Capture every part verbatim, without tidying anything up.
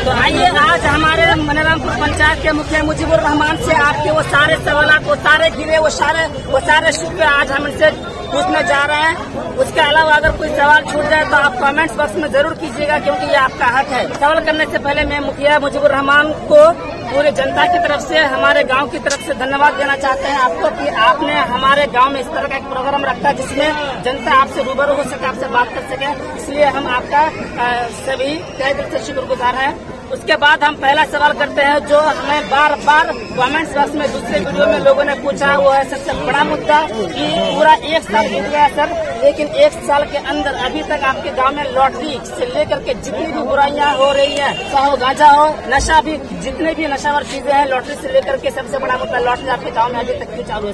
तो आइए आज हमारे मनरामपुर पंचायत के मुखिया मुजीबुर रहमान से आपके वो सारे सवाल, वो सारे गिरे, वो सारे वो सारे शुक्र आज हम इनसे पूछने जा रहे हैं। उसके अलावा अगर कोई सवाल छूट जाए तो आप कमेंट्स बॉक्स में जरूर कीजिएगा, क्योंकि ये आपका हक है। सवाल करने से पहले मैं मुखिया मुजीबुर रहमान को पूरे जनता की तरफ से, हमारे गांव की तरफ से धन्यवाद देना चाहते हैं आपको कि आपने हमारे गांव में इस तरह का एक प्रोग्राम रखा जिसमें जनता आपसे रूबरू हो सके, आपसे बात कर सके। इसलिए हम आपका आ, सभी तहे दिल से शुक्रगुजार हैं। उसके बाद हम पहला सवाल करते हैं जो हमें बार बार कमेंट्स बॉक्स में दूसरे वीडियो में लोगों ने पूछा, वो है सबसे बड़ा मुद्दा कि पूरा एक साल बीत गया सर, लेकिन एक साल के अंदर अभी तक आपके गांव में लॉटरी से लेकर के जितनी भी बुराइयां हो रही है, चाहे हो गांजा हो, नशा भी, जितने भी नशावर चीजें हैं, लॉटरी से लेकर के सबसे बड़ा मुद्दा लॉटरी आपके गाँव में अभी तक क्यों चालू है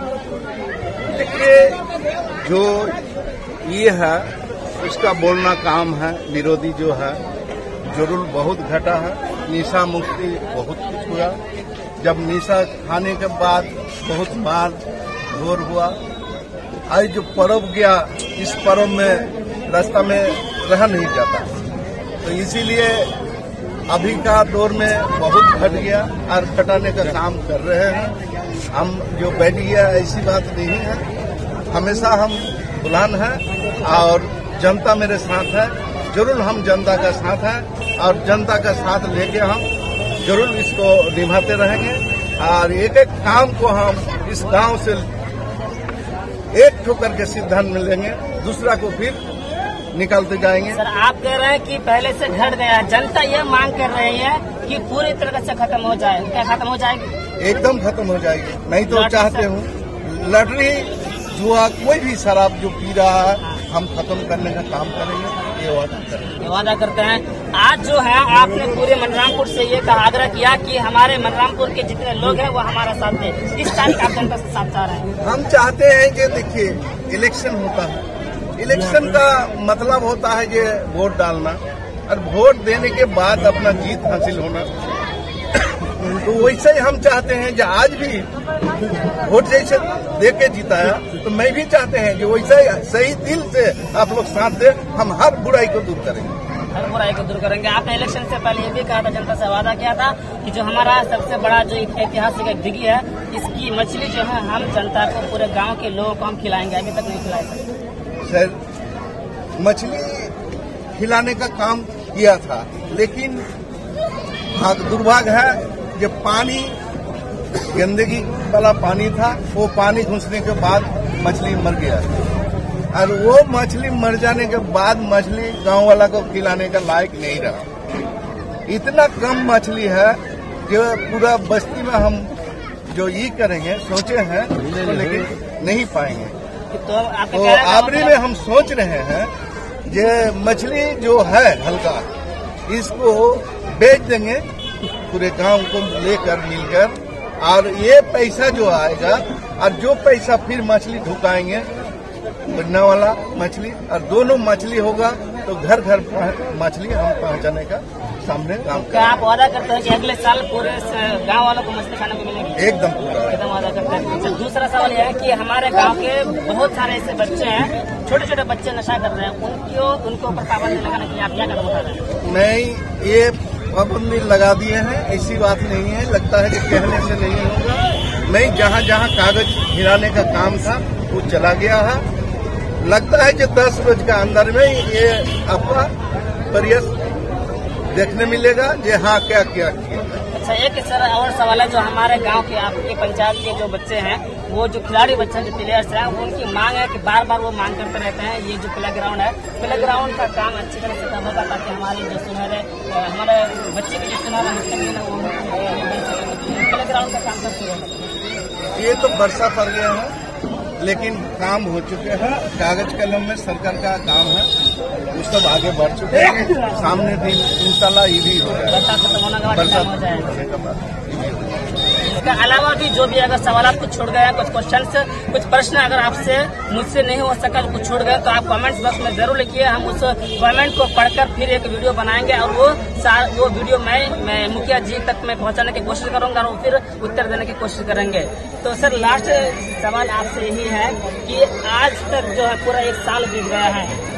सर? देखिए, जो ये है उसका बोलना काम है। विरोधी जो है जरूर बहुत घटा है। निशा मुक्ति बहुत कुछ हुआ। जब निशा खाने के बाद बहुत मार घोर हुआ। आज जो पर्व गया, इस पर्व में रास्ता में रह नहीं जाता, तो इसीलिए अभी का दौर में बहुत घट गया और घटाने का काम कर रहे हैं हम। जो बैठ गया ऐसी बात नहीं है, हमेशा हम बुलंद हैं और जनता मेरे साथ है। जरूर हम जनता का साथ है और जनता का साथ लेके हम जरूर इसको निभाते रहेंगे और एक एक काम को हम इस गांव से एक ठोकर के सिद्धांत में लेंगे, दूसरा को फिर निकालते जाएंगे। सर, आप कह रहे हैं कि पहले से घट गया, जनता ये मांग कर रही है कि पूरी तरह से खत्म हो जाए। क्या खत्म हो जाएगी? एकदम खत्म हो जाएगी। मैं तो चाहते हूँ लॉटरी, जुआ, कोई भी शराब जो पी रहा है हम खत्म करने का काम करेंगे, ये वादा करेंगे। ये वादा करते हैं। आज जो है आपने पूरे मनरामपुर से ये कहा, आग्रह किया कि हमारे मनरामपुर के जितने लोग हैं वो हमारा साथ दें। किस तारीख आप जनता से साथ चाह रहे हैं? हम चाहते हैं कि देखिए, इलेक्शन होता है, इलेक्शन का मतलब होता है कि वोट डालना और वोट देने के बाद अपना जीत हासिल होना। तो वैसे ही हम चाहते हैं कि आज भी वोट जैसे दे के जिताया, तो मैं भी चाहते हैं कि वैसे ही सही दिल से आप लोग साथ दे, हम हर बुराई को दूर करेंगे। हर बुराई को दूर करेंगे। आपने इलेक्शन से पहले ये भी कहा था, जनता से वादा किया था कि जो हमारा सबसे बड़ा जो ऐतिहासिक एक डिगी है, इसकी मछली जो है हम जनता को, पूरे गाँव के लोगों को हम खिलाएंगे। अभी तक नहीं खिलाए सर। मछली खिलाने का काम किया था, लेकिन दुर्भाग्य है जो पानी गंदगी वाला पानी था, वो पानी घुसने के बाद मछली मर गया और वो मछली मर जाने के बाद मछली गांव वाला को खिलाने का लायक नहीं रहा। इतना कम मछली है जो पूरा बस्ती में हम जो ये करेंगे सोचे हैं, तो लेकिन नहीं पाएंगे। तो तो आबरी में हम सोच रहे हैं जो मछली जो है हल्का, इसको बेच देंगे पूरे गांव को लेकर मिलकर, और ये पैसा जो आएगा और जो पैसा फिर मछली ढुकाएंगे बनने वाला मछली, और दोनों मछली होगा तो घर घर मछली हम पहुंचाने का सामने काम। क्या आप वादा करते हैं कि अगले साल पूरे गांव वालों को मछली खाने को मिलेगी? एकदम पूरा एकदम वादा करते हैं। दूसरा सवाल यह है कि हमारे गांव के बहुत सारे ऐसे बच्चे हैं, छोटे छोटे बच्चे नशा कर रहे हैं, उनको उनको ऊपर पाबंदी लगाने के लिए आप क्या कदम उठा रहे हैं? मैं ये पाबंदी लगा दिए हैं, ऐसी बात नहीं है। लगता है कि कहने से नहीं होगा। मैं जहाँ जहाँ कागज गिराने का काम था वो चला गया है। लगता है कि दस रोज का अंदर में ये आपका प्रयास देखने मिलेगा कि हाँ क्या क्या किया। अच्छा, एक सर और सवाल है, जो हमारे गांव के, आपके पंचायत के जो बच्चे हैं, वो जो खिलाड़ी बच्चे जो प्लेयर्स हैं, उनकी मांग है कि बार बार वो मांग करते रहते हैं ये जो प्ले ग्राउंड है, प्ले ग्राउंड का काम अच्छी तरह से कब होगा, ताकि हमारे जो सुनहरे, हमारे बच्चे के जो सुनहरा मुस्तकबिल है वो प्ले ग्राउंड का काम कब शुरू होगा? ये तो वर्षा पड़ गया है, लेकिन काम हो चुके हैं। कागज कलम में सरकार का काम है, वो सब आगे बढ़ चुके हैं। सामने दिन इंशाल्लाह ये भी हो जाएगा। बरसात खत्म होने के बाद काम हो जाएगा। इसके अलावा भी जो भी अगर सवाल आप कुछ छोड़ गए हैं, कुछ क्वेश्चन, कुछ प्रश्न अगर आपसे मुझसे नहीं हो सका, कुछ छोड़ गए, तो आप कमेंट्स बॉक्स में जरूर लिखिए। हम उस कमेंट को पढ़कर फिर एक वीडियो बनाएंगे और वो वो वीडियो मैं, मैं मुखिया जी तक मैं पहुंचाने की कोशिश करूंगा और फिर उत्तर देने की कोशिश करेंगे। तो सर, लास्ट सवाल आपसे यही है कि आज तक जो है पूरा एक साल बीत गया है,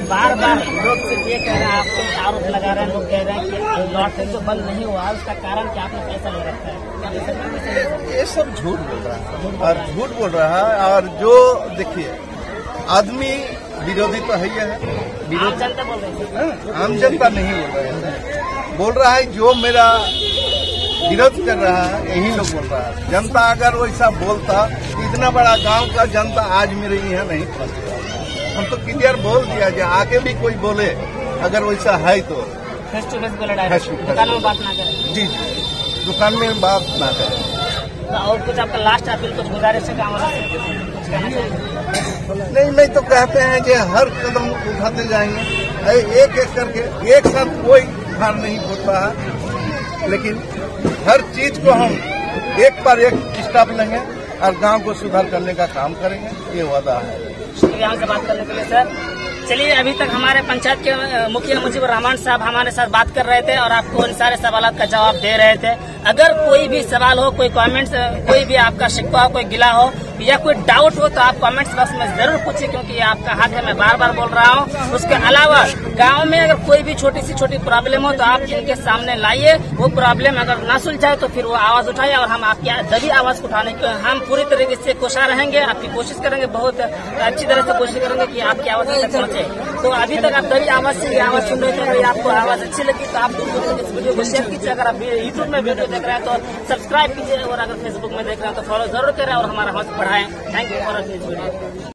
बार बार लोग सिर्फ ये कह रहे हैं, आपको आरोप लगा रहे हैं, लोग कह रहे हैं कि लॉटरी जो बंद नहीं हुआ उसका कारण क्या आपने पैसा ले रखा है? ये सब झूठ बोल रहा है और झूठ बोल रहा है। और जो देखिए आदमी विरोधी तो है ही है, आम जनता बोल रही है, आम जनता नहीं बोल रहा है, बोल रहा है जो मेरा विरोध कर रहा है यही लोग बोल रहा है। जनता अगर वैसा बोलता इतना बड़ा गांव का जनता आज मेरे यहाँ नहीं पहुंचता। हम तो क्लियर बोल दिया जो आके भी कोई बोले अगर वैसा है तो फेस टू फेस बोले, डायरेक्ट दुकान में बात ना करें। जी दुकान में बात ना करें। और कुछ आपका लास्ट अपील, कुछ गुजारिश है हमारा कुछ कहना चाहिए? नहीं, मैं तो कहते हैं कि हर कदम उठाते जाएंगे एक एक करके, एक साथ कोई हार नहीं होता है, लेकिन हर चीज को हम एक पर एक स्टेप लेंगे और गांव को सुधार करने का काम करेंगे, ये वादा है। शुक्रिया हमसे बात करने के लिए सर। चलिए, अभी तक हमारे पंचायत के मुखिया मुजीबुर रहमान साहब हमारे साथ बात कर रहे थे और आपको इन सारे सवालों का जवाब दे रहे थे। अगर कोई भी सवाल हो, कोई कमेंट्स, कोई भी आपका शिकवा हो, कोई गिला हो या कोई डाउट हो तो आप कमेंट्स बॉक्स में जरूर पूछिए, क्योंकि ये आपका हक है, मैं बार बार बोल रहा हूँ। उसके अलावा गांव में अगर कोई भी छोटी सी छोटी प्रॉब्लम हो तो आप इनके सामने लाइए, वो प्रॉब्लम अगर ना सुलझाए तो फिर वो आवाज उठाए और हम आपकी जब आवाज उठाने की हम पूरी तरीके से कोशिश रहेंगे, आपकी कोशिश करेंगे, बहुत अच्छी तरह से कोशिश करेंगे कि आपकी आवाज तक पहुंचे। तो अभी तक आप कभी आवाज से आवाज सुन रहे थे, अगर आपको आवाज अच्छी लगी तो आप दूर दूर तक इस वीडियो को शेयर कीजिए। अगर आप यूट्यूब में वीडियो देख रहे हैं तो सब्सक्राइब कीजिए और अगर फेसबुक में देख रहे हैं तो फॉलो जरूर करें और हमारा हौसला बढ़ाएं। Thank you for this video.